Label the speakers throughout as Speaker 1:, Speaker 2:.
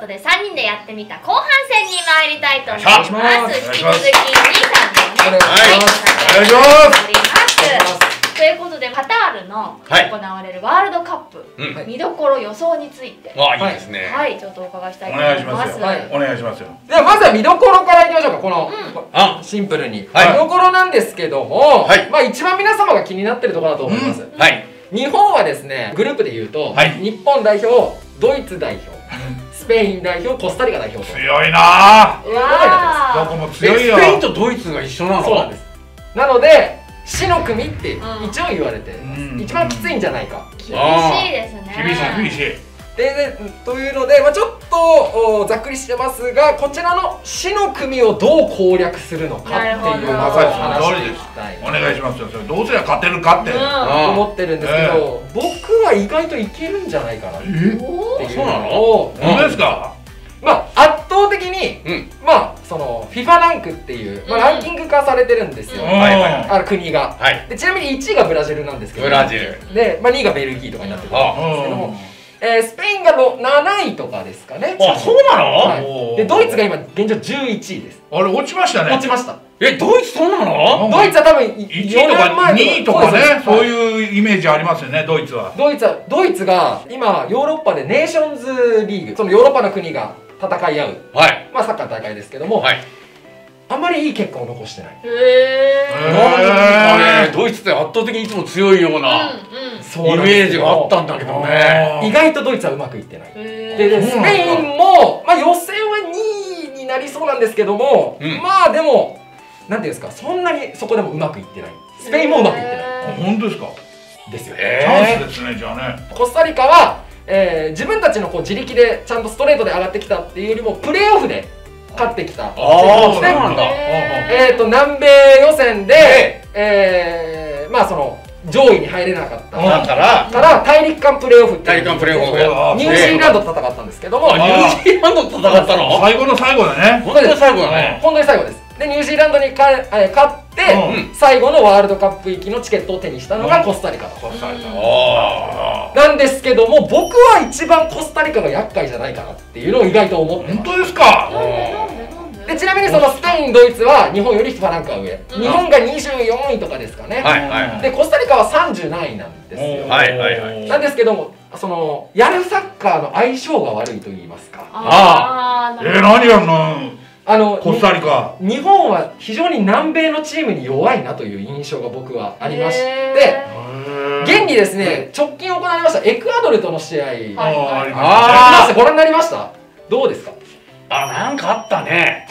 Speaker 1: ことで3人でやってみた後半戦に参りたいと思います。引き続き兄さんもね、お願いします。ということでカタールの行われるワールドカップ、見どころ予想について、
Speaker 2: いいですね。
Speaker 1: はい、ちょっとお伺いしたいと思います。
Speaker 3: お願いしますよ。
Speaker 4: ではまずは見どころからいきましょうか。このシンプルに見どころなんですけども、まあ一番皆様が気になってるところだと思います。日本はですね、グループでいうと日本代表、ドイツ代表、スペイン代表、コスタリカ代表と
Speaker 3: 強いな
Speaker 4: ぁ。
Speaker 3: どこも強いよ。
Speaker 2: スペインとドイツが一緒なの？
Speaker 4: そうなんです。なので死の組って一応言われて一番きついんじゃないか。
Speaker 1: 厳しいですね。
Speaker 3: 厳しい。
Speaker 4: でというので、ちょっとざっくりしてますが、こちらの死の組をどう攻略するのかっていうまず話していきたい。
Speaker 3: お願いしますよ。それどうすれば勝てるかって
Speaker 4: 思ってるんですけど、僕は意外といけるんじゃないかなっていうのを。
Speaker 3: 本当ですか？
Speaker 4: まあ圧倒的にまあその FIFA ランクっていうランキング化されてるんですよ、国が。でちなみに1位がブラジルなんですけど、
Speaker 2: ブラジル
Speaker 4: で2位がベルギーとかになってくるんですけども、スペインが7位とかですかね。
Speaker 2: あ、そうな
Speaker 4: の？でドイツが今現状11位です。
Speaker 3: あれ落ちましたね。
Speaker 4: 落ちました。
Speaker 2: ドイツそうなの？
Speaker 4: ドイツは多分
Speaker 3: 1位とか2位とかね、そういうイメージありますよね、ドイツは。
Speaker 4: ドイツが今ヨーロッパでネーションズリーグ、そのヨーロッパの国が戦い合う、まあサッカーの大会ですけども、あんまりいい結果を残してない。
Speaker 2: なんでかね、ドイツって圧倒的にいつも強いようなイメージがあったんだけどね。
Speaker 4: 意外とドイツはうまくいってない。でスペインもまあ予選は2位になりそうなんですけども、まあでもなんていうんですか、そんなにそこでもうまくいってない。スペインもうまくいってない。
Speaker 3: 本当ですか？
Speaker 4: ですよ。
Speaker 3: チャンスですね、じゃあね。
Speaker 4: コスタリカは自分たちのこう自力でちゃんとストレートで上がってきたっていうよりもプレーオフで勝ってきた。
Speaker 2: そうなんだ。
Speaker 4: 南米予選でまあその上位に入れなかったから大陸間プレーオフっていうニュージーランドと戦ったんですけども、
Speaker 2: ニュージーランドと戦ったの？
Speaker 3: 最後の最後だね。
Speaker 2: 本当に最後だね。
Speaker 4: 本当に最後です。でニュージーランドに勝って最後のワールドカップ行きのチケットを手にしたのがコスタリカなんですけども、僕は一番コスタリカが厄介じゃないかなっていうのを意外と思ってます。
Speaker 3: 本当ですか？
Speaker 4: でちなみにそのスペイン、ドイツは日本よりFIFAランクは上、日本が24位とかですかね。でコスタリカは30何位なんですよ。なんですけども、そのやるサッカーの相性が悪いと言いますか。
Speaker 3: 何やるの？コスタリカ。
Speaker 4: 日本は非常に南米のチームに弱いなという印象が僕はありまして、現にですね、直近行われましたエクアドルとの試合、ご覧になりました？どうですか？
Speaker 2: なんかあったね。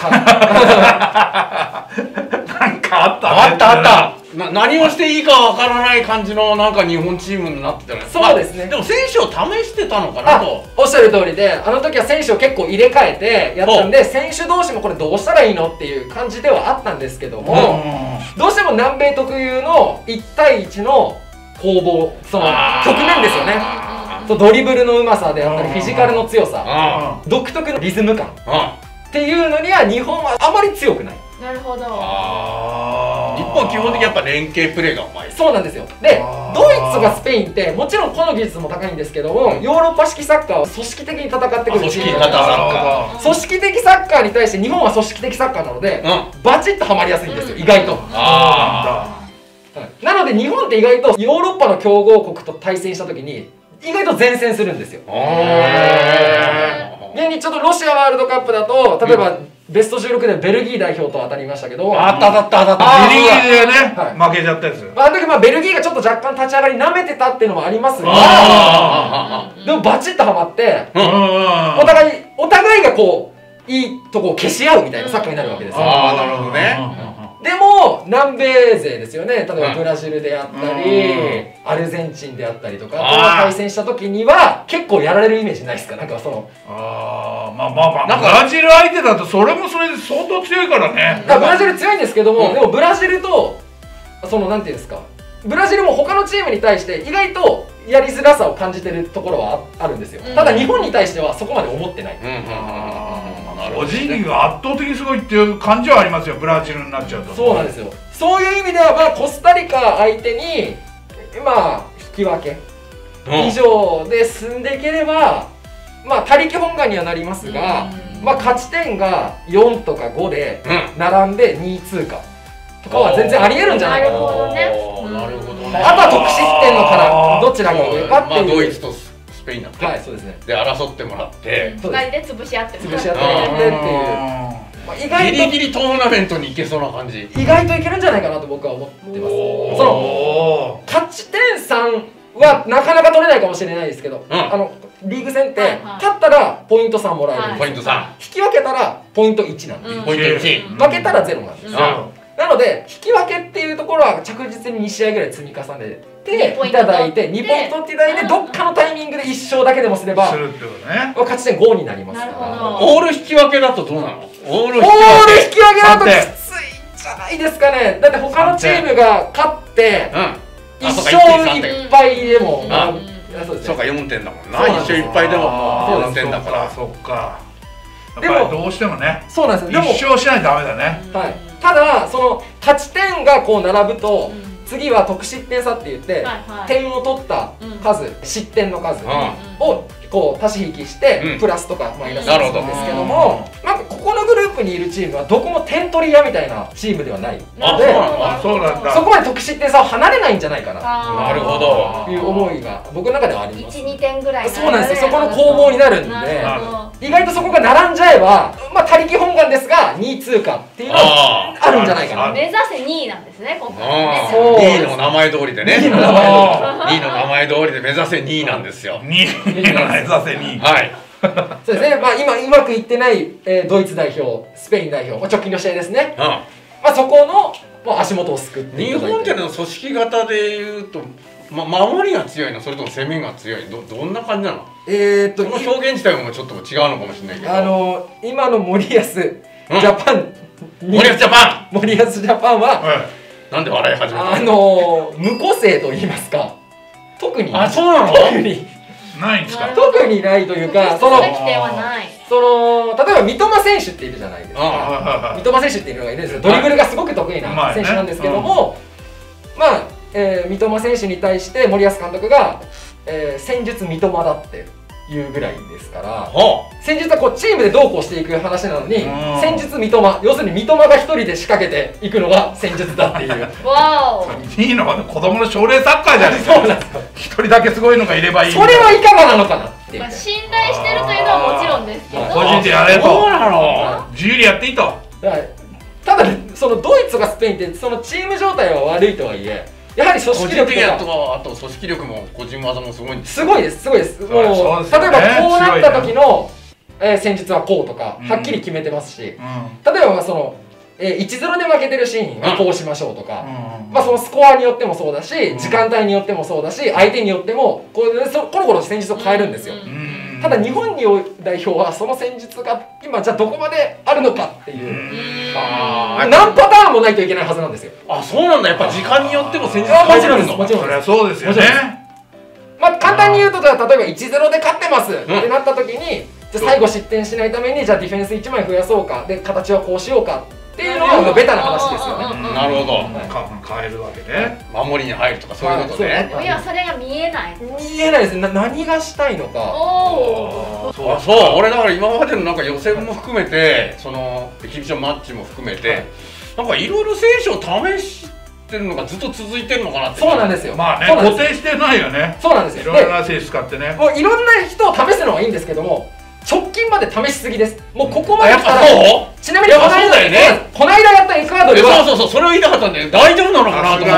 Speaker 3: なんかあった。
Speaker 2: あった。何をしていいかわからない感じのなんか日本チームになってたね。
Speaker 4: そうですね。
Speaker 2: でも選手を試してたのかなと。
Speaker 4: おっしゃる通りで、あの時は選手を結構入れ替えてやったんで、選手同士もこれどうしたらいいのっていう感じではあったんですけども、どうしても南米特有の1対1の攻防、その局面ですよね。ドリブルのうまさであったりフィジカルの強さ、独特のリズム感っていうのには日本はあまり強くない。
Speaker 1: なるほど。
Speaker 2: 日本基本的にやっぱ連携プレーがうまい。
Speaker 4: そうなんですよ。でドイツがスペインってもちろん個の技術も高いんですけども、ヨーロッパ式サッカーは組織的に戦ってくるチームなので、組織的サッカーに対して日本は組織的サッカーなのでバチッとはまりやすいんですよ、意外と。なので日本って意外とヨーロッパの強豪国と対戦した時に意外と善戦するんですよ。現にちょっとロシアワールドカップだと例えばベスト16でベルギー代表と当たりましたけど、
Speaker 3: 当たったベルギーでね負けちゃったやつ。
Speaker 4: あの時ベルギーがちょっと若干立ち上がりなめてたっていうのもありますが、でもバチッとはまってお互いがこういいとこを消し合うみたいなサッカーになるわけですよ。
Speaker 2: なるほどね。
Speaker 4: でも南米勢ですよね、例えばブラジルであったりアルゼンチンであったりとか対戦した時には結構やられるイメージないですか？なんかその
Speaker 3: ブラジル相手だとそれもそれで相当強いからね。
Speaker 4: ブラジル強いんですけども、でもブラジルとそのなんていうんですか、ブラジルも他のチームに対して意外とやりづらさを感じてるところはあるんですよ。ただ日本に対してはそこまで思ってない。
Speaker 3: 個人技が圧倒的にすごいっていう感じはありますよ、ブラジルになっちゃうと。
Speaker 4: そうなんですよ。そういう意味ではコスタリカ相手に引き分け以上で進んでいければまあ他力本願にはなりますが、まあ勝ち点が4とか5で並んで2位通過とかは全然ありえるんじゃないかな。
Speaker 2: なるほどね。
Speaker 4: あとは得失点のからどちらが上かっていう。
Speaker 2: まあドイツとスペインだって。
Speaker 4: はい、そうですね。
Speaker 2: で争ってもらって、
Speaker 1: 2人で潰し合ってっていう。
Speaker 2: ギリギリトーナメントに行けそうな感じ。
Speaker 4: 意外といけるんじゃないかなと僕は思ってます。その勝ち点3はなかなか取れないかもしれないですけど、リーグ戦って勝ったらポイント3もらえる。
Speaker 2: ポイント3。
Speaker 4: 引き分けたらポイント1なんで。
Speaker 2: ポイント1。
Speaker 4: 負けたら0なんです。なので引き分けっていうところは着実に2試合ぐらい積み重ねていただいて、2ポイント取っていただいて、どっかのタイミングで1勝だけでもすれば勝ち点5になりますから。
Speaker 2: オール引き分けだとどうなの？オール引
Speaker 4: き分けだときついんじゃないですかね。だって他のチームが勝って1勝1敗でも、
Speaker 2: そうか4点だもんな。1勝1敗でも4点だから。
Speaker 3: そっか。でもどうしてもね、
Speaker 4: そうなんですよ。
Speaker 3: 1勝しないとダメだね。
Speaker 4: はい。ただその勝ち点がこう並ぶと、次は得失点差って言って点を取った数、失点の数をこう足し引きしてプラスとかマイナスするんですけども、なんかここのグループにいるチームはどこも点取り屋みたいなチームではないので、そこまで得失点差を離れないんじゃないかな。
Speaker 2: なるほど。
Speaker 4: いう思いが僕の中ではあります。
Speaker 1: 1、2点ぐらい。
Speaker 4: そうなんですよ。そこの攻防になるんで、意外とそこが並んじゃえば、まあ他力本願ですが2位通過っていうのはあるんじゃないかな。
Speaker 1: 目指せ2位なんですね、今回ね。
Speaker 2: 2位の名前通りでね。2位の名前通りで目指せ2位なんですよ。
Speaker 3: 2位の目指せ2位。
Speaker 2: はい。
Speaker 4: そうですね。まあ今うまくいってないドイツ代表、スペイン代表、直近の試合ですね。まあそこの足元を救っていただいて。
Speaker 2: 日本っての組織型でいうと、守りが強いの、それとも攻めが強い、どんな感じなの？この表現自体もちょっと違うのかもしれないけど、
Speaker 4: 今の森保ジャパン、
Speaker 2: 森保ジャパン
Speaker 4: は
Speaker 2: なんで笑い始めた
Speaker 4: 無個性と言いますか、特に
Speaker 2: そうなの？
Speaker 3: ないんですか？
Speaker 4: 特にないというか、例えば三笘選手っているじゃないですか。三笘選手っていうのがいるんですよ。ドリブルがすごく得意な選手なんですけども、まあ三笘選手に対して森保監督が戦術三笘だっていうぐらいですから、戦術はこうチームでどうこうしていく話なのに、戦術三笘、要するに三笘が一人で仕掛けていくのが戦術だっていう。
Speaker 1: わお。
Speaker 3: いいのかね、子供の奨励サッカーじゃないですか。そうなんですよ。一人だけすごいのがいればいい。
Speaker 4: それはいかがなのかなっていう。
Speaker 1: 信頼してるというのはもちろんですけど、
Speaker 3: 個人でやれと。そうなの。自由にやっていいと。
Speaker 4: ただそのドイツとかスペインってそのチーム状態は悪いとはいえ、やはり組織力
Speaker 2: とか、あと組織力も個人技もすごいんです。
Speaker 4: すごいです、すごいです。もう例えばこうなった時の戦術はこうとかはっきり決めてますし、例えばその1-0で負けてるシーンはこうしましょうとか、まあそのスコアによってもそうだし、時間帯によってもそうだし、相手によってもコロコロ戦術を変えるんですよ。ただ日本代表はその戦術が今じゃあどこまであるのかっていう何パターンもないといけないはずなんですよ。
Speaker 2: そうなんだ。やっぱ時間によっても戦術変えるの？
Speaker 4: もちろん
Speaker 3: そりゃそうですよね。
Speaker 4: まあ簡単に言うと、例えば 1-0 で勝ってますってなった時に、じゃあ最後失点しないためにじゃあディフェンス1枚増やそうか、で形はこうしようかっていうのがベタな話ですよね。
Speaker 2: なるほど。
Speaker 3: 変えるわけね。
Speaker 2: 守りに入るとかそういうことね。
Speaker 1: いや、それが見えない。
Speaker 4: 見えないですね。何がしたいのか。
Speaker 2: そう、俺だから今までのなんか予選も含めて、そのエキビションマッチも含めて、なんかいろいろ選手を試してるのがずっと続いてるのかなって。
Speaker 4: そうなんですよ。
Speaker 3: まあね、固定してないよね。
Speaker 4: そうなんですよ。
Speaker 3: いろんな選手使ってね。
Speaker 4: もういろんな人を試すのはいいんですけども、直近まで試しすぎです。もうここまで来たら、ちなみにこの間やったエクアドルは、
Speaker 2: そうそれを言いたかったんだよ。大丈夫なのかなと思って。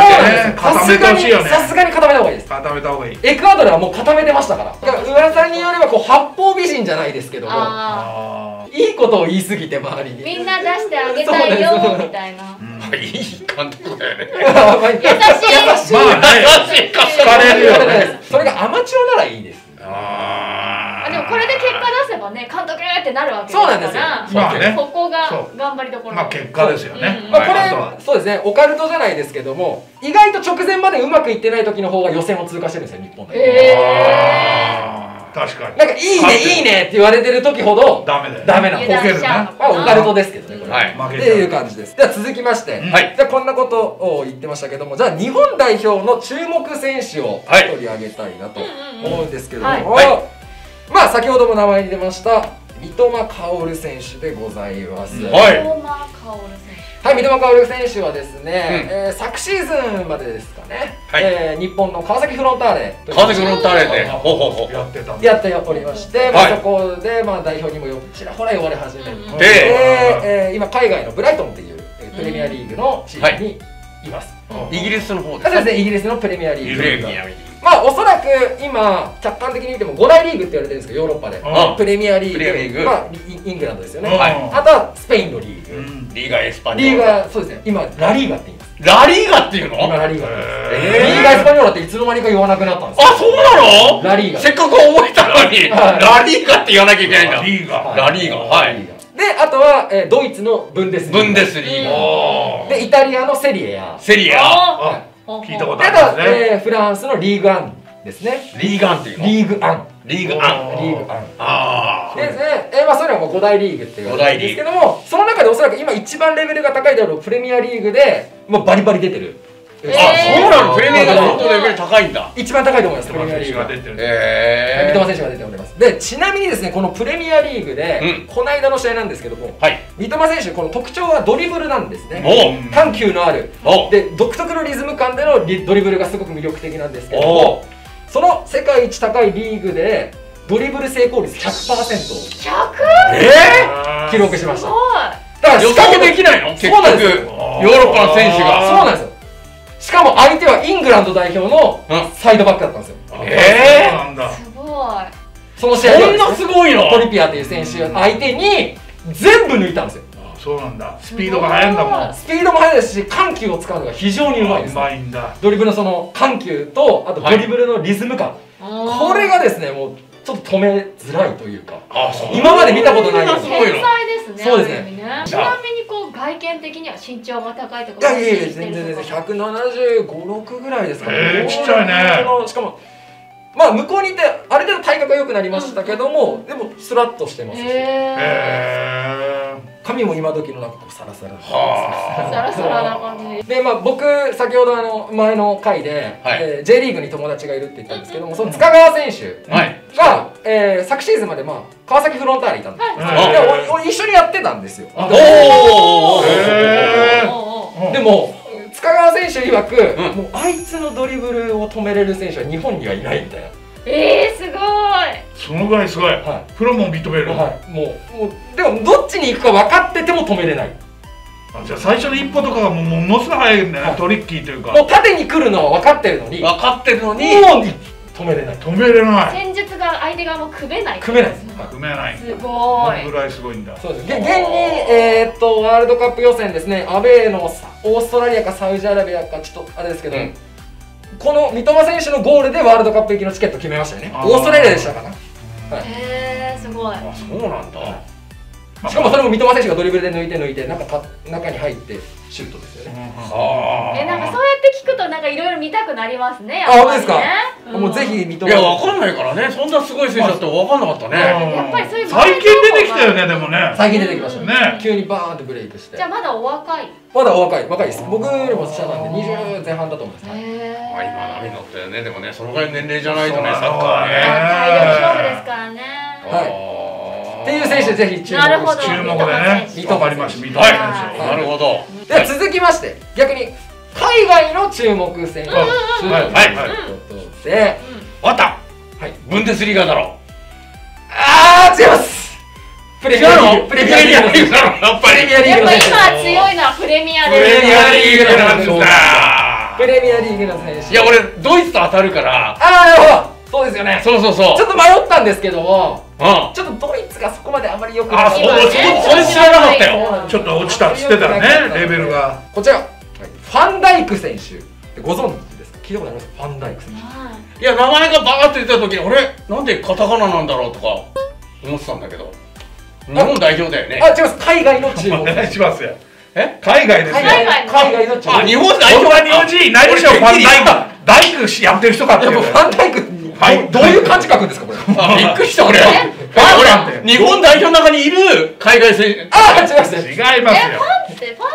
Speaker 3: 固めてほしいよね。
Speaker 4: さすがに固めた方がいいです。
Speaker 3: 固めた方がいい。
Speaker 4: エクアドルはもう固めてましたから。噂によればこう八方美人じゃないですけども、いいことを言いすぎて周りに。
Speaker 1: みんな出してあげたいよみたいな。
Speaker 2: いい監督だよね。
Speaker 1: 優しい。
Speaker 3: まあね、好かれるよね。
Speaker 4: それがアマチュアならいいです。
Speaker 1: でもこれで結果出せばね、監督ってなるわけですから。そうなんですよ。そこが頑張りどころ。
Speaker 3: まあ結果ですよね。
Speaker 4: これそうですね、オカルトじゃないですけども、意外と直前までうまくいってない時の方が予選を通過してるんですよ、日本で。
Speaker 3: 確かに。
Speaker 4: なんかいいねいいねって言われてる時ほどダメな
Speaker 3: ボケるね。
Speaker 4: オカルトですけどね、これ。っていう感じです。では続きまして、じゃあこんなことを言ってましたけども、じゃあ日本代表の注目選手を取り上げたいなと思うんですけども、 まあ先ほども名前に出ました三笘薫選手でございます。
Speaker 1: はい。三笘薫選手。
Speaker 4: はい、三笘薫選手はですね、昨シーズンまでですかね、日本の川崎フロンターレ
Speaker 2: 川崎フロンターレで
Speaker 4: やっておりまして、そこで代表にもちらほら呼ばれ始めて、今海外のブライトンっていうプレミアリーグのチームにいます。
Speaker 2: イギリスの方
Speaker 4: ですね。イギリスのプレミアリーグ。まあおそらく今客観的に見ても5大リーグって言われてるんですけど、ヨーロッパでプレミアリーグ、まあイングランドですよね。あとはスペインのリーグ、
Speaker 2: リーガエスパニョーラ、
Speaker 4: リーガ、そうですね。今ラリーガって言います。
Speaker 2: ラリーガっていうの？
Speaker 4: 今ラリーガです。リーガエスパニョーラっていつの間にか言わなくなったんですよ。
Speaker 2: あ、そうなの？
Speaker 4: ラリーガ。
Speaker 2: せっかく覚えたのにラリーガって言わなきゃいけないんだ。
Speaker 3: ラリーガ、
Speaker 2: ラリーガ、はい。
Speaker 4: で、あとはドイツのブンデスリ
Speaker 2: ー
Speaker 4: ガ。で、イタリアのセリエ A。
Speaker 2: セリエ A。
Speaker 3: 聞いたことありますね。
Speaker 4: フランスのリーグアンですね。
Speaker 2: リーグアンっていうの？
Speaker 4: リーグアン。
Speaker 2: リーグアン。
Speaker 4: リーグアン。
Speaker 2: ああ。
Speaker 4: ですね。まあそれはもう5大リーグって言われるんですけども、その中でおそらく今一番レベルが高いであろうプレミアリーグでもうバリバリ出てる。
Speaker 2: あ、そうなの？プレミアが本当レベル高いんだ。
Speaker 4: 一番高いと思います。プレミアリーグが出てる。三笘選手が出ております。で、ちなみにですね、このプレミアリーグでこの間の試合なんですけども、三笘選手この特徴はドリブルなんですね。緩急のある。で、独特のリズム感でのドリブルがすごく魅力的なんですけども、その世界一高いリーグでドリブル成功率 100%。
Speaker 1: 100？
Speaker 4: 記録しました。
Speaker 2: だから予測できないの？結局ヨーロッパの選手が。
Speaker 4: そうなんですよ。しかも相手はイングランド代表のサイドバックだったんですよ。
Speaker 1: すごい。
Speaker 4: その試合
Speaker 2: そんなすごいの？
Speaker 4: トリピアという選手相手に全部抜いたんですよ。
Speaker 3: そうなんだ。スピードが速いんだもん。
Speaker 4: スピードも速いですし、緩急を使うのが非常にうまいです。
Speaker 3: うまいんだ。
Speaker 4: ドリブルのその緩急とあとドリブルのリズム感、これがですね、もうちょっと止めづらいというか、今まで見たことないような。
Speaker 1: 天才ですね。
Speaker 4: そうですね。
Speaker 1: ちなみにこう外見的には身長が高いとか。
Speaker 4: いやいや全然175、6ぐらいですかね。
Speaker 3: ちっちゃいね。
Speaker 4: しかもまあ向こうにいてある程度体格が良くなりましたけども、でもスラッとしてますし、髪も今時のなんかこうサラサラ
Speaker 1: サラサラな感じ
Speaker 4: で、まあ僕先ほど前の回で J リーグに友達がいるって言ったんですけども、その塚川選手が昨シーズンまでまあ川崎フロンターレいたんですよ。で一緒にやってたんですよ。でも塚川選手曰く、もうあいつのドリブルを止めれる選手は日本にはいないみたいな。
Speaker 1: すごい。
Speaker 3: そのぐらいすごい。プロも認める。
Speaker 4: もうでもどっちに行くか分かってても止めれない。
Speaker 3: じゃあ最初の一歩とかがものすごい速いんだよね。トリッキーというか。
Speaker 4: もう縦に来るのは分かってるのに。
Speaker 2: もう
Speaker 4: 止めれない。
Speaker 3: 止めれない。
Speaker 1: 戦術が相手側も組めない。
Speaker 4: 組めないです。
Speaker 3: 組めない。
Speaker 1: すごい。
Speaker 3: このぐらいすごいんだ。
Speaker 4: そうです。現にワールドカップ予選ですね。アウェーのオーストラリアかサウジアラビアかちょっとあれですけど、この三笘選手のゴールでワールドカップ行きのチケット決めましたよね。オーストラリアでしたかな。
Speaker 1: すごい。
Speaker 2: そうなんだ。
Speaker 4: しかもそれも三笘選手がドリブルで抜いて中に入ってシュートですよね。
Speaker 1: なんかそうやって聞くとなんかいろいろ見たくなりますね。
Speaker 4: 本当ですか。もうぜひ三笘。
Speaker 2: いやわかんないからね。そんなすごい選手だってわかんなかったね。
Speaker 1: やっぱりそういう
Speaker 3: 最近出てきたよね。でもね。
Speaker 4: 最近出てきましたね。急にバーンってブレイクして。
Speaker 1: じゃあまだお若い。
Speaker 4: まだ若いです。僕よりも下なんで20前半だと思います。
Speaker 2: 今波乗ったよね。でもね、そのぐらい年齢じゃないとね、サッカーね。
Speaker 1: 体力勝負ですからね。
Speaker 4: っていう選手ぜひ注目
Speaker 3: でね。わかりました。
Speaker 2: なるほど。
Speaker 4: では続きまして逆に海外の注目選手ということで、
Speaker 2: わかった。ブンデスリーガだろ。
Speaker 4: 違います。プレミアリーグ。プレミアリーグだろ。やっぱり。
Speaker 1: やっぱ今強いのはプレミアです。
Speaker 2: プレミアリーグなんだ。
Speaker 4: プレミアリーグの選手。
Speaker 2: いや俺ドイツと当たるから。
Speaker 4: なるほど。そうですよね。
Speaker 2: そう。ちょ
Speaker 4: っと迷ったんですけども、ちょっとドイツがそこまであまり良くない。
Speaker 2: それ知らなかったよ。
Speaker 3: ちょっと落ちたっつってたらね、レベルが。
Speaker 4: こちらファンダイク選手ご存知ですか？聞いたことあります？ファンダイク選手。
Speaker 2: いや名前がバーって出た時に俺なんでカタカナなんだろうとか思ってたんだけど、日本代表だよね。
Speaker 4: 違います。海外の注目。
Speaker 3: お願いしますよ。海外ですね。
Speaker 4: 海外の注目。
Speaker 2: 日本代表は
Speaker 3: 日本人いないでしょ。ファンダイク大工やってる人かって。
Speaker 4: ファンダイクどういう漢字書くんですかこれ？
Speaker 2: びっくりした俺。俺日本代表の中にいる海外選手。
Speaker 4: 違います。
Speaker 3: 違いますよ。
Speaker 1: ファン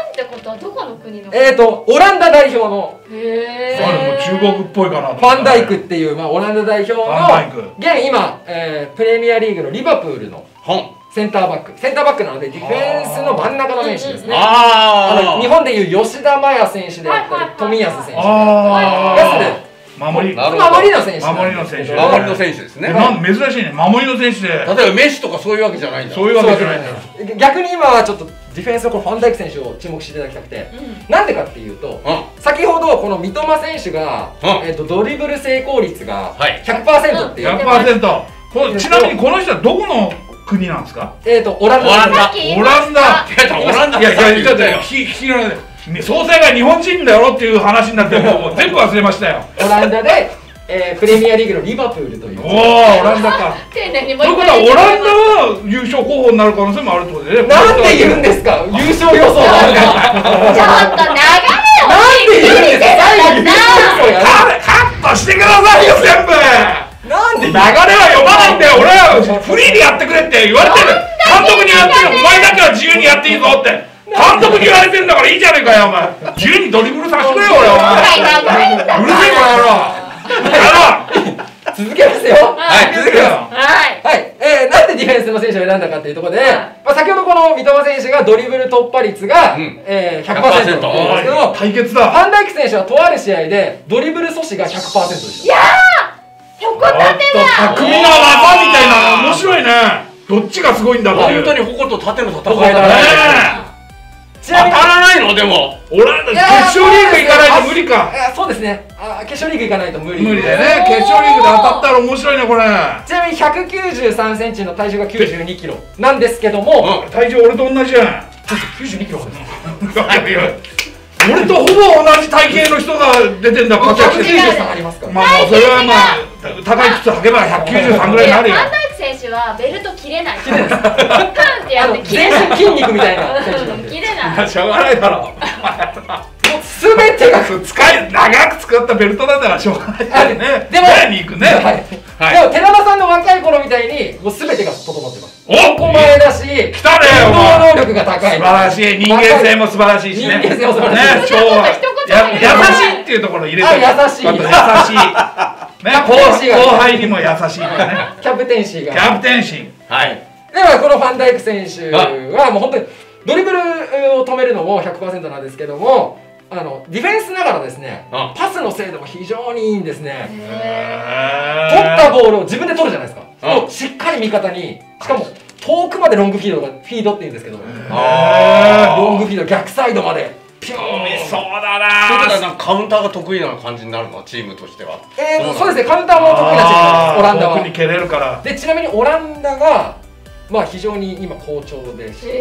Speaker 1: ってことはどこの国の？
Speaker 4: オランダ代表の
Speaker 1: へ
Speaker 3: あれも中国っぽいかなと
Speaker 4: ファンダイクっていう、オランダ代表の現今、プレミアリーグのリバプールのセンターバックなのでディフェンスの真ん中の選手ですね。日本でいう吉田麻也選手であったり冨安選手であったり
Speaker 3: 守り
Speaker 4: の選手
Speaker 2: ですね。
Speaker 3: 珍しいね、守りの選手で。
Speaker 2: 例えばメッシとかそういうわけじゃないんだ。
Speaker 3: そういうわけじゃないんだ。
Speaker 4: 逆に今はちょっとディフェンスのこのファンダイク選手を注目していただきたくて、なんでかっていうと、先ほどこの三笘選手がドリブル成功率が 100% っていう。
Speaker 3: 100%。ちなみにこの人はどこの国なんですか？
Speaker 4: オランダ。
Speaker 3: いやいや、ちょっと聞きながら。総裁が日本人だよっていう話になってもう全部忘れましたよ。
Speaker 4: オランダで、プレミアリーグのリバプールという。
Speaker 3: おお、オランダか。ということはオランダは優勝候補になる可能性もあるってことでね。
Speaker 4: なんて言うんですか、優勝予想なんか。
Speaker 1: ちょっと流れを
Speaker 4: なんて言うんですか、最後優勝予想や。
Speaker 3: カットしてくださいよ全部。
Speaker 4: なんで
Speaker 3: 流れは読まないんだよ。俺はフリーでやってくれって言われてる。監督にやってる。お前だけは自由にやっていいぞって。監督に言われてんだからいいじゃねえかよお前。自由にドリブルさせてくれよ俺お前。うるせえこの野郎。
Speaker 4: 続けますよ。
Speaker 3: 続けよ。
Speaker 4: なんでディフェンスの選手を選んだかっていうところで、先ほどこの三笘選手がドリブル突破率が 100% なんですけど、
Speaker 3: 対決だ。
Speaker 4: ファンダイク選手はとある試合でドリブル阻止が 100% でした。
Speaker 1: いやー、横立てだ。
Speaker 3: 巧みな技みたいな。面白いね。どっちがすごいんだっていう。
Speaker 2: 本当に矛と盾の戦いだね。当たらないのでも。
Speaker 3: 決勝リーグ行かないと無理か。
Speaker 4: そうですね。決勝リーグ行かないと無理。
Speaker 3: 無理だよね。決勝リーグで当たったら面白いねこれ。
Speaker 4: ちなみに193センチの体重が92キロなんですけども、
Speaker 3: 体重俺と同じじゃん。
Speaker 4: 92キロです。
Speaker 3: 俺とほぼ同じ体型の人が出てんだ。
Speaker 4: 193ありますから。
Speaker 3: まあそれはまあ高い靴履けば193ぐらいになるよ。
Speaker 1: ファンダイク選手はベルト切れない。パンってやって切れない。
Speaker 4: 全身筋肉みたいな選手なんで。
Speaker 1: 切れない。
Speaker 3: しょうがないだろ。
Speaker 4: すべてが
Speaker 3: 長く使ったベルトなんだからしょうがないね。
Speaker 4: でも
Speaker 3: 前に行くね。
Speaker 4: でも寺田さんの若い頃みたいにもうすべてが整ってます。
Speaker 3: お、
Speaker 4: 男前だし、
Speaker 3: 来たね。
Speaker 4: 運動能力が高い。
Speaker 3: 素晴らしい。人間性も素晴らしいしね。
Speaker 4: 人間性も素晴らしい。
Speaker 3: 昭和。優しいっていうところ入れて。
Speaker 4: 優しい。
Speaker 3: 優しい。ね、後輩にも優しいからね。
Speaker 4: キャプテンシーが。
Speaker 3: キャプテンシー。
Speaker 2: はい。
Speaker 4: ではこのファンダイク選手はもう本当にドリブルを止めるのも 100% なんですけども、ディフェンスながらですね、パスの精度も非常にいいんですね。取ったボールを自分で取るじゃないですか。しっかり味方に、しかも遠くまでロングフィードって言うんですけど、ロングフィード逆サイドまでピューン。
Speaker 3: そうだな。
Speaker 2: カウンターが得意な感じになるのチームとしては。
Speaker 4: そうですね、カウンターも得意なチームです、オランダは。
Speaker 3: 遠くに蹴れるから。
Speaker 4: でちなみにオランダが非常に今好調でして、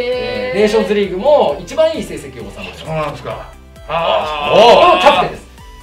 Speaker 4: ネーションズリーグも一番いい成績を収めてます。
Speaker 3: そうなんですか。
Speaker 4: キャプテンです。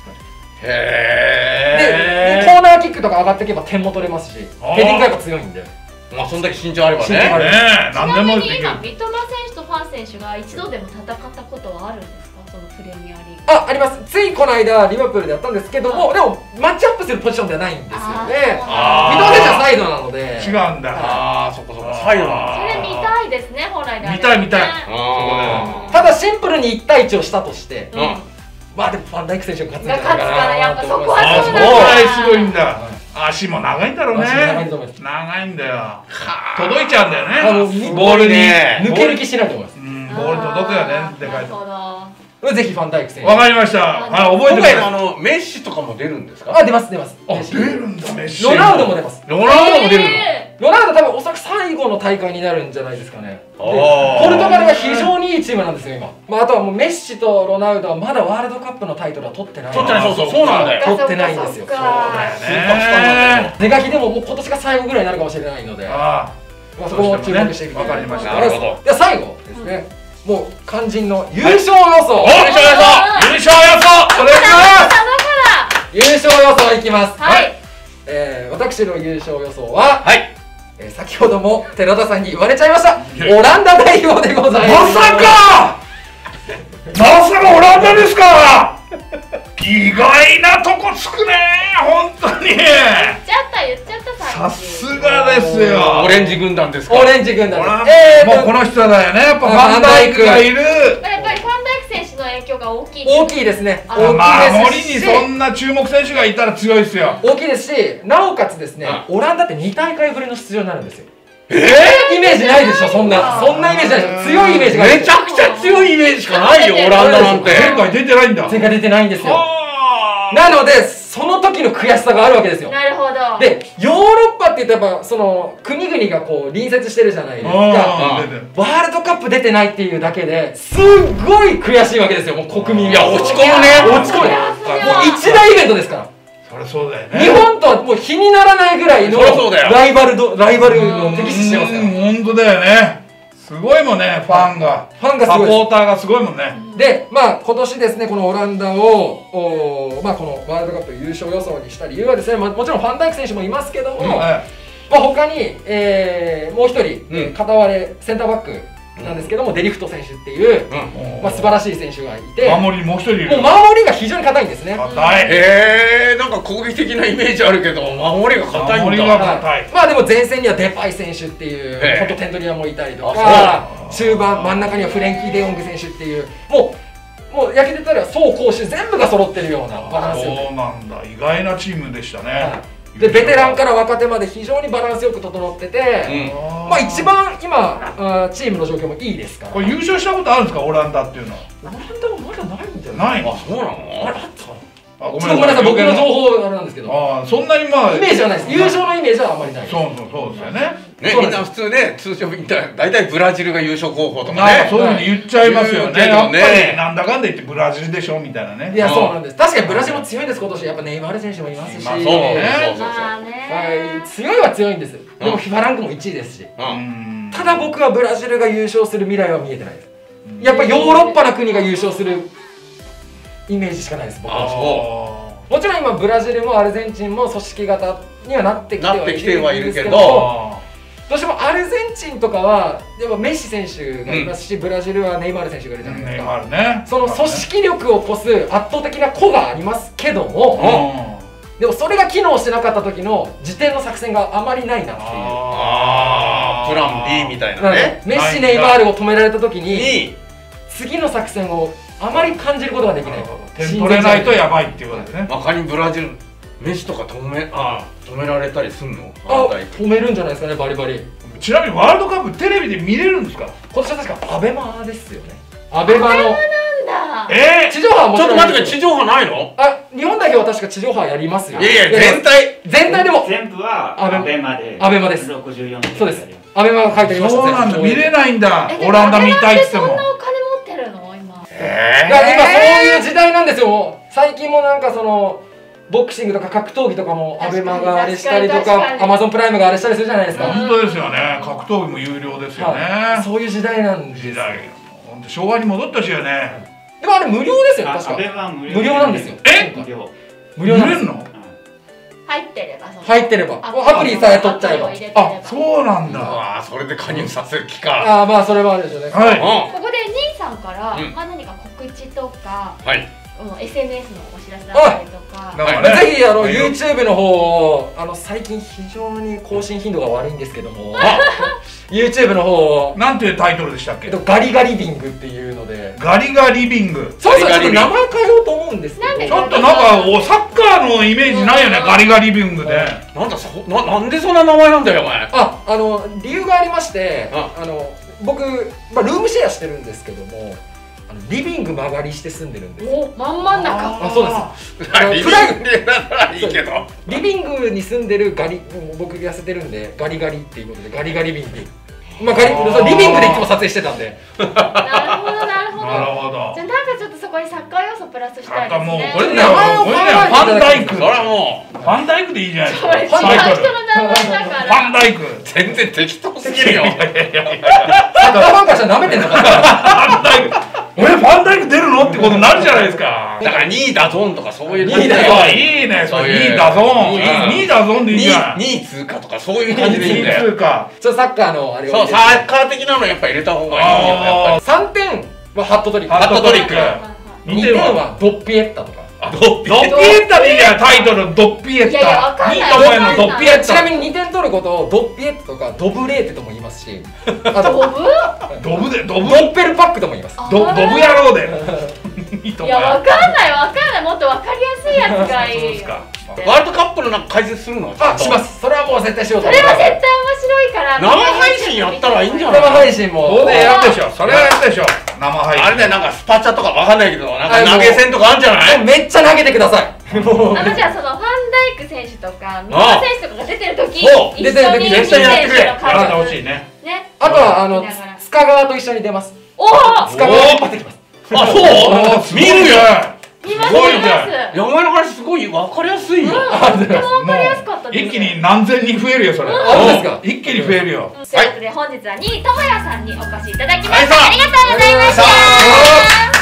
Speaker 4: でコーナーキックとか上がっていけば点も取れますし、ヘディングがやっぱ強いんで。
Speaker 2: まあそんだけ身長あればね。
Speaker 1: ちなみに今三笘選手とファン選手が一度でも戦ったことはあるんですか、そのプレミアリーグ？
Speaker 4: あります。ついこの間リバプールでやったんですけども、でもマッチアップするポジションではないんですよね。三笘選手はサイドなので。
Speaker 3: 違うんだ。
Speaker 2: そこそこサイドな
Speaker 1: それ見たいですね、本来で。
Speaker 3: 見たい。
Speaker 4: ただシンプルに1対1をしたとして、まあでもファンダイク選手が勝つんじゃないかな。
Speaker 1: やっぱそこはそう
Speaker 3: なんだ。すごいんだ。足も長いんだろうね。
Speaker 4: 長いと思います。
Speaker 3: 長いんだよ。届いちゃうんだよね。
Speaker 2: ボールに
Speaker 4: 抜け抜きしないと思います。
Speaker 3: ボール届くよね。でかいと。
Speaker 4: ぜひファンダイク選手。
Speaker 3: わかりました。覚えてください。
Speaker 2: メッシとかも出るんですか？
Speaker 4: 出ます。
Speaker 3: 出るんだ。メッシ。
Speaker 4: ロナウドも出ます。
Speaker 3: ロナウドも出るの。
Speaker 4: ロナウド多分おそらく最後の大会になるんじゃないですかね。ポルトガルは非常にいいチームなんですよ今。あとはもうメッシとロナウドはまだワールドカップのタイトルは取ってない。
Speaker 2: そうなんだよ。
Speaker 4: 取ってないんですよ。そうだよね。是が非でももう今年が最後ぐらいになるかもしれないので、そこも注目していきたいと思います。
Speaker 2: なるほど。
Speaker 4: では最後ですね。もう肝心の優勝予想。
Speaker 3: 優勝予想。お願いします。
Speaker 4: 優勝予想いきます。
Speaker 1: はい。
Speaker 4: 私の優勝予想は、
Speaker 2: 先
Speaker 4: ほども寺田さんに言われちゃいました。オランダ代表でございます。
Speaker 3: まさかオランダですか。意外なとこつくね。本当に。
Speaker 1: 言っちゃった
Speaker 3: さすがですよ。
Speaker 2: オレンジ軍団ですか。
Speaker 4: オレンジ軍団。
Speaker 3: もうこの人だよね。やっぱファンダイクがいる。
Speaker 1: やっぱりファンダイクが大きい。
Speaker 4: 大きいですね。
Speaker 3: 守りにそんな注目選手がいたら強いですよ。
Speaker 4: 大きいですし、なおかつですね、オランダって2大会ぶりの出場になるんですよ。イメージないでしょ、そんなイメージないでしょ。強いイメージが
Speaker 2: めちゃくちゃ強いイメージしかないよ、オランダなんて。
Speaker 3: 前回出てないんだ。
Speaker 4: 前回出てないんですよ。なのでその時の悔しさがあるわけですよ。
Speaker 1: なるほど。
Speaker 4: でヨーロッパって言ったらその国々がこう隣接してるじゃないですか。ワールドカップ出てないっていうだけですっごい悔しいわけですよ、もう国民が。
Speaker 2: いや落ち込むね。
Speaker 4: 落ち込む。もう一大イベントですから。
Speaker 3: そりゃそうだよね。
Speaker 4: 日本とはもう比にならないぐらいのライバルの敵視してますから。
Speaker 3: 本当だよね。すごいもんね、ファンが
Speaker 4: すごい、
Speaker 3: サポーターがすごいもんね。
Speaker 4: で、まあ今年ですね、このオランダをまあこのワールドカップ優勝予想にした理由はですね、もちろんファンダイク選手もいますけども、まあ他にもう一人片割れセンターバックなんですけども、デリフト選手っていうまあ素晴らしい選手がいて、
Speaker 3: 守りにもう一人いる。
Speaker 4: もう守りが非常に硬いんですね。
Speaker 3: 硬い。
Speaker 2: なんか攻撃的なイメージあるけど守りが硬いんだ。
Speaker 3: 守りが硬い。
Speaker 4: まあでも前線にはデパイ選手っていう本当テントリアもいたりとか、中盤真ん中にはフレンキー・デヨング選手っていうもう野球で言ったら走攻守全部が揃ってるようなバランスよく。
Speaker 3: そうなんだ、意外なチームでしたね。
Speaker 4: でベテランから若手まで非常にバランスよく整ってて、まあ一番今チームの状況もいいですから。
Speaker 3: これ優勝したことあるんですか、オランダっていうのは。
Speaker 4: オランダはまだないんじゃない？
Speaker 3: ない。
Speaker 2: あ、そうなの？
Speaker 4: あれあった？ごめんなさい、僕の情報あれなんですけど。
Speaker 3: そんなにまあ
Speaker 4: イメージはないです。優勝のイメージはあんまりない。
Speaker 3: そうですよね。
Speaker 2: みんな普通ね、通常大体ブラジルが優勝候補とかね、
Speaker 3: そういうふうに言っちゃいますよね。やっぱりなんだかんだ言ってブラジルでしょみたいなね。
Speaker 4: いや、そうなんです。確かにブラジルも強いんです、今年。やっぱネイマール選手もいますし、
Speaker 2: そう
Speaker 4: 強いは強いんです。でも FIFA ランクも1位ですし、ただ僕はブラジルが優勝する未来は見えてないです。やっぱヨーロッパの国が優勝するイメージしかないです、僕は。もちろん今ブラジルもアルゼンチンも組織型にはなってきてはいるんですけど、どうしてもアルゼンチンとかはやっぱメッシ選手がいますし、ブラジルはネイマール選手がいるじゃないですか。その組織力を越す圧倒的な個がありますけども、でもそれが機能してなかった時の時点の作戦があまりないなっていう。
Speaker 2: プラン B みたいなね。
Speaker 4: メッシネイマールを止められた時に次の作戦をあまり感じることができない。
Speaker 3: 点取れないとやばいっていうことですね。
Speaker 2: 他にブラジルメッシとか止められたりすんの？
Speaker 4: 止めるんじゃないですかね、バリバリ。
Speaker 3: ちなみにワールドカップテレビで見れるんですか？
Speaker 4: 今年は確かアベマですよね。アベマの
Speaker 1: 地
Speaker 4: 上波はもちろん。
Speaker 2: ちょっと待って、地上波ないの？
Speaker 4: 日本代表は確か地上波やりますよ。
Speaker 2: いやいや、
Speaker 4: 全体でも
Speaker 5: 全部はアベマで。
Speaker 4: アベマです。
Speaker 5: 64
Speaker 4: そうです。アベマが書いてありました。
Speaker 3: そうなんだ、見れないんだ。オランダ見たいっつっても。
Speaker 1: そんなお金持ってるの今？
Speaker 4: 今そういう時代なんですよ。最近もなんかそのボクシングとか格闘技とかもアベマがあれしたりとか、アマゾンプライムがあれしたりするじゃないですか。
Speaker 3: 本当ですよね。格闘技も有料ですよね。
Speaker 4: そういう時代なんです。
Speaker 3: 時代。昭和に戻ったしよね。
Speaker 4: でもあれ無料ですよね、確か。無料なんですよ。無料なんですよ。
Speaker 1: 入ってれば。
Speaker 4: 入ってれば。アプリさえ取っちゃえば。
Speaker 3: あ、そうなんだ。
Speaker 2: それで加入させる気か。
Speaker 4: まあそれもあるでしょうね。
Speaker 3: はい。
Speaker 1: ここで兄さんから何か告知とか。SNS のお知らせだったりとか、
Speaker 4: ぜひYouTube の方最近非常に更新頻度が悪いんですけども、YouTube の方
Speaker 3: なんていうタイトルでしたっけ？
Speaker 4: ガリガリビングっていうので。
Speaker 3: ガリガリビング。
Speaker 4: そうそう、ちょっと名前変えようと思うんですけど、
Speaker 3: ちょっとなんかサッカーのイメージないよね、ガリガリビングで。
Speaker 2: なんでそんな名前なんだよお前。
Speaker 4: 理由がありまして、僕ルームシェアしてるんですけども、リビング間借りして住んでるんですよ。
Speaker 1: 真ん中。
Speaker 4: そうです。
Speaker 2: リビングならいいけど、
Speaker 4: リビングに住んでる僕痩せてるんでガリガリっていうことでガリガリビング。リビングでいつも撮影してたんで。
Speaker 1: なるほどなるほど。
Speaker 3: なるほど。
Speaker 1: じゃあなんかちょっとそこにサッカー要素プラスしたいですね。
Speaker 3: これ名前をファンダイク。それはもうファンダイクでいいじゃないですか。
Speaker 1: 違う人の名前だから。
Speaker 3: ファンダイク。
Speaker 2: 全然適当すぎるよ。
Speaker 4: サッカーファンからしたら舐めてんのか。
Speaker 3: ファンダイク。俺ファンダイク出るのってことになるじゃないですか。
Speaker 2: だから2位だゾーンとかそういう
Speaker 3: 感じで。いいね、そういう2位だゾーン。2位だゾーンでいいじゃん。
Speaker 2: 2位通過とかそういう感じでいいんだよ。
Speaker 3: 2位通過。
Speaker 4: サッカーのあれを。
Speaker 2: そう、サッカー的なのやっぱ入れた方がいいよやっぱり。
Speaker 4: 3点はハットトリック。
Speaker 2: ハットトリック。
Speaker 4: 2点はドッピエッタとか。
Speaker 3: ドッピエッタでいいじゃん、タイトル。ドッピエッタ。
Speaker 1: いやいや、わかんない。
Speaker 3: ドッピエッタ。
Speaker 4: ちなみに2点取ることをドッピエッタとかドブレーテとも言いますし、
Speaker 1: ドブ
Speaker 3: ドブで、ドブ
Speaker 4: ドッペルパックとも言います。
Speaker 3: ドブ野郎で。
Speaker 4: ド
Speaker 1: いや、わかんないわかんない、もっとわかりやすいやつがいいよ。
Speaker 2: ワールドカップのなんか解説するの？
Speaker 4: あ、します。それはもう絶対しようと
Speaker 1: それ
Speaker 4: 思います。
Speaker 1: は絶対面白いから。
Speaker 2: 生配信やったらいいんじゃない？
Speaker 4: 生配信も。
Speaker 3: 当然やるでしょ。それはやるでしょ。生配信。
Speaker 2: あれでなんかスパチャとかわかんないけど、なんか投げ銭とかあるんじゃない？
Speaker 4: めっちゃ投げてください。
Speaker 1: じゃあそのファンダイク選手とか三笘選手とかが出てる時、一緒に
Speaker 4: 出てる時
Speaker 2: 絶対やってくれ。
Speaker 3: やらんでほしいね。
Speaker 1: ね。
Speaker 4: あとは塚川と一緒に出ます。
Speaker 1: おお。
Speaker 4: 塚川引っ張ってきます。
Speaker 2: あ、そう？見るよ。
Speaker 1: 見ます見ます。
Speaker 2: いや、お前の話すごいわかりやすいよ。
Speaker 1: とてもわかりやすかったです。
Speaker 3: 一気に何千人増えるよそれ。
Speaker 4: そうですか。
Speaker 3: 一気に増えるよ。
Speaker 1: ということで本日は2位ともやさんにお越しいただきました。ありがとうございました。